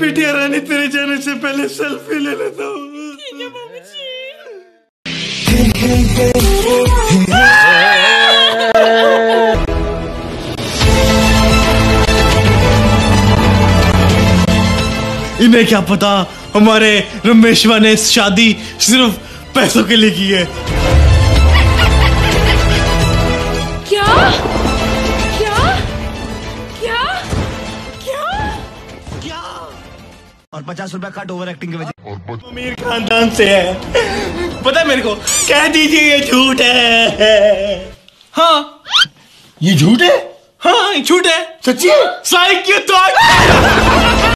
बिटिया रानी, तेरे जाने से पहले सेल्फी ले लेता हूँ। ठीक है बाबूजी। इन्हें क्या पता हमारे रमेशवा ने शादी सिर्फ पैसों के लिए की है। क्या क्या क्या क्या क्या? और 50 रुपया कट ओवर एक्टिंग की वजह। अमीर खानदान से है, पता है मेरे को। कह दीजिए ये झूठ है। हाँ ये झूठ है? हाँ झूठ है। सच्ची है? साइकिल तो